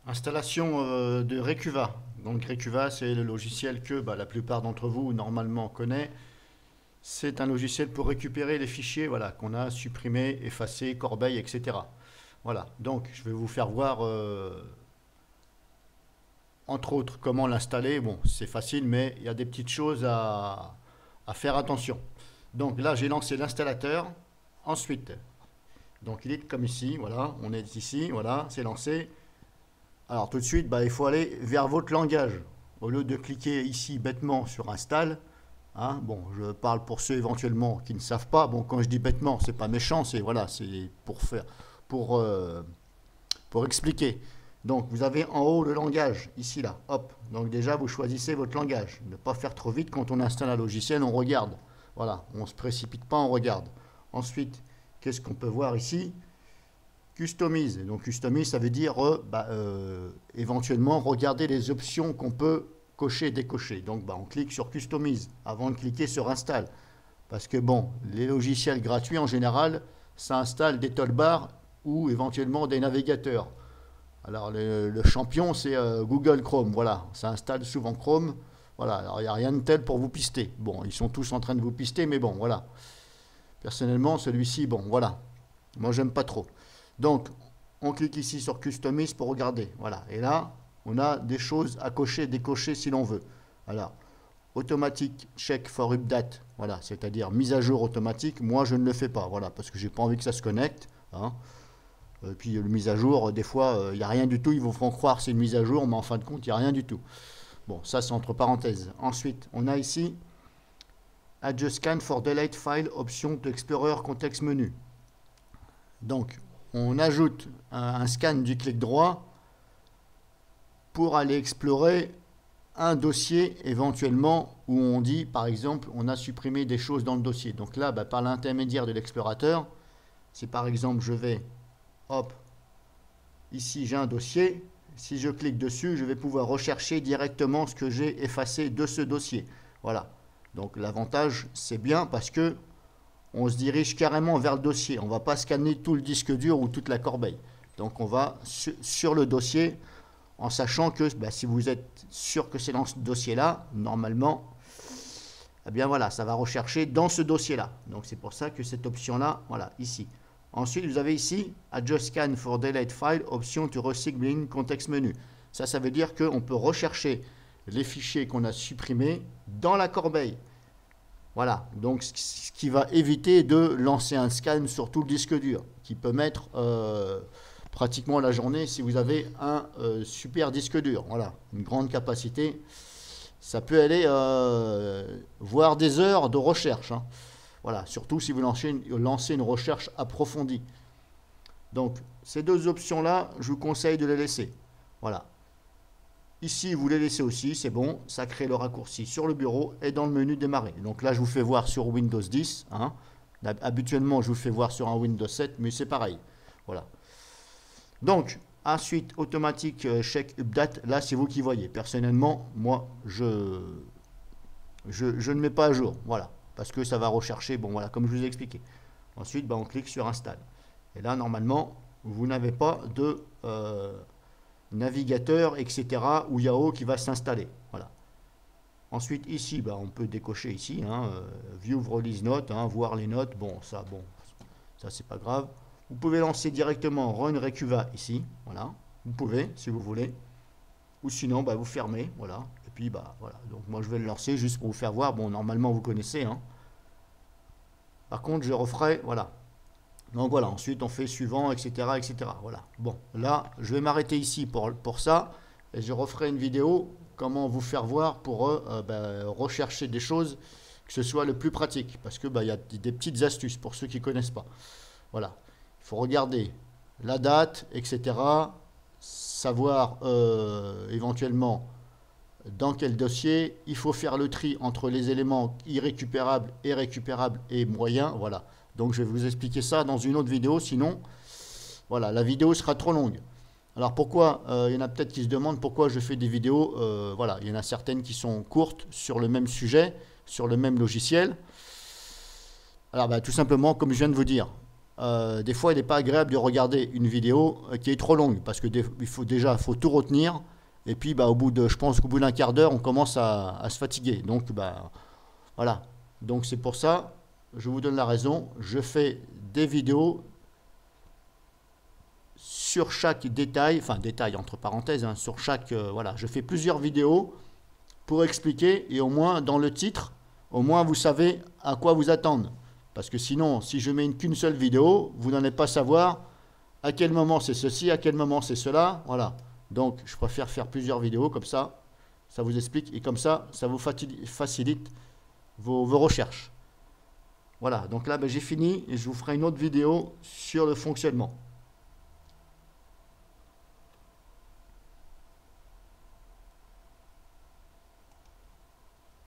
Installation de Recuva. Donc Recuva, c'est le logiciel que la plupart d'entre vous normalement connaissent. C'est un logiciel pour récupérer les fichiers voilà, qu'on a supprimés, effacés, corbeilles, etc. Voilà, donc je vais vous faire voir entre autres comment l'installer. Bon, c'est facile, mais il y a des petites choses à faire attention. Donc là, j'ai lancé l'installateur. Ensuite, donc il est comme ici, voilà, on est ici, voilà, c'est lancé. Alors tout de suite, il faut aller vers votre langage. Au lieu de cliquer ici bêtement sur Install, hein, bon, je parle pour ceux éventuellement qui ne savent pas. Bon, quand je dis bêtement, c'est pas méchant, c'est voilà, c'est pour faire, pour, euh, pour expliquer. Donc vous avez en haut le langage, ici là, hop. Donc déjà vous choisissez votre langage. Ne pas faire trop vite quand on installe un logiciel, on regarde. Voilà, on ne se précipite pas, on regarde. Ensuite, qu'est-ce qu'on peut voir ici? Customise. Donc customise, ça veut dire éventuellement regarder les options qu'on peut cocher et décocher. Donc on clique sur customise avant de cliquer sur install. Parce que bon, les logiciels gratuits en général, ça installe des toolbars ou éventuellement des navigateurs. Alors le champion, c'est Google Chrome. Voilà, ça installe souvent Chrome. Voilà, alors il n'y a rien de tel pour vous pister. Bon, ils sont tous en train de vous pister, mais bon, voilà. Personnellement, celui-ci, bon, voilà. Moi, j'aime pas trop. Donc, on clique ici sur Customize pour regarder. Voilà. Et là, on a des choses à cocher, décocher si l'on veut. Alors, automatique check for update. Voilà, c'est-à-dire mise à jour automatique. Moi, je ne le fais pas. Voilà, parce que j'ai pas envie que ça se connecte. Hein. Et puis, le mise à jour, des fois, il n'y a rien du tout. Ils vous feront croire que c'est une mise à jour, mais en fin de compte, il n'y a rien du tout. Bon, ça, c'est entre parenthèses. Ensuite, on a ici Adjust Scan for Delete File, option de Explorer contexte menu. Donc, on ajoute un scan du clic droit pour aller explorer un dossier éventuellement où on dit, par exemple, on a supprimé des choses dans le dossier. Donc là, par l'intermédiaire de l'explorateur, si par exemple je vais, hop, ici j'ai un dossier, si je clique dessus, je vais pouvoir rechercher directement ce que j'ai effacé de ce dossier. Voilà. Donc l'avantage, c'est bien parce que on se dirige carrément vers le dossier. On ne va pas scanner tout le disque dur ou toute la corbeille. Donc on va sur le dossier en sachant que si vous êtes sûr que c'est dans ce dossier-là, normalement, eh bien voilà, ça va rechercher dans ce dossier-là. Donc c'est pour ça que cette option-là, voilà, ici. Ensuite, vous avez ici Adjust Scan for Delete File, option to recycle in context menu. Ça veut dire qu'on peut rechercher les fichiers qu'on a supprimés dans la corbeille. Voilà, donc ce qui va éviter de lancer un scan sur tout le disque dur, qui peut mettre pratiquement la journée si vous avez un super disque dur. Voilà, une grande capacité. Ça peut aller voire des heures de recherche. Hein. Voilà, surtout si vous lancez une recherche approfondie. Donc, ces deux options-là, je vous conseille de les laisser. Voilà. Ici, vous les laissez aussi, c'est bon, ça crée le raccourci sur le bureau et dans le menu démarrer. Donc là, je vous fais voir sur Windows 10. Hein. Habituellement, je vous fais voir sur un Windows 7, mais c'est pareil. Voilà. Donc, ensuite, automatique check update, là, c'est vous qui voyez. Personnellement, moi, je ne mets pas à jour. Voilà. Parce que ça va rechercher, bon, voilà, comme je vous ai expliqué. Ensuite, on clique sur Install. Et là, normalement, vous n'avez pas de navigateur, etc. ou Yahoo qui va s'installer. Voilà. Ensuite, ici, on peut décocher ici, hein, View Release Note, hein, voir les notes. Bon, ça c'est pas grave. Vous pouvez lancer directement Run Recuva ici. Voilà. Vous pouvez, si vous voulez. Ou sinon, vous fermez. Voilà. Et puis, voilà. Donc, moi, je vais le lancer juste pour vous faire voir. Bon, normalement, vous connaissez. Hein. Par contre, je referai. Voilà. Donc voilà, ensuite on fait suivant, etc., etc. Voilà. Bon, là, je vais m'arrêter ici pour ça, et je referai une vidéo comment vous faire voir pour rechercher des choses, que ce soit le plus pratique, parce que y a des petites astuces pour ceux qui ne connaissent pas. Voilà, il faut regarder la date, etc., savoir éventuellement dans quel dossier, il faut faire le tri entre les éléments irrécupérables et récupérables et moyens, voilà. Donc je vais vous expliquer ça dans une autre vidéo, sinon, voilà, la vidéo sera trop longue. Alors pourquoi, il y en a peut-être qui se demandent pourquoi je fais des vidéos, voilà, il y en a certaines qui sont courtes sur le même sujet, sur le même logiciel. Alors tout simplement, comme je viens de vous dire, des fois il n'est pas agréable de regarder une vidéo qui est trop longue, parce que il faut tout retenir, et puis bah, je pense qu'au bout d'un quart d'heure, on commence à se fatiguer. Donc bah, voilà. Donc c'est pour ça, je vous donne la raison, je fais des vidéos sur chaque détail, enfin détail entre parenthèses, hein, sur chaque, voilà, je fais plusieurs vidéos pour expliquer, et au moins dans le titre, au moins vous savez à quoi vous attendre. Parce que sinon, si je mets qu'une seule vidéo, vous n'allez pas savoir à quel moment c'est ceci, à quel moment c'est cela, voilà. Donc je préfère faire plusieurs vidéos, comme ça vous explique, et comme ça vous facilite vos recherches. Voilà, donc là ben, j'ai fini, et je vous ferai une autre vidéo sur le fonctionnement.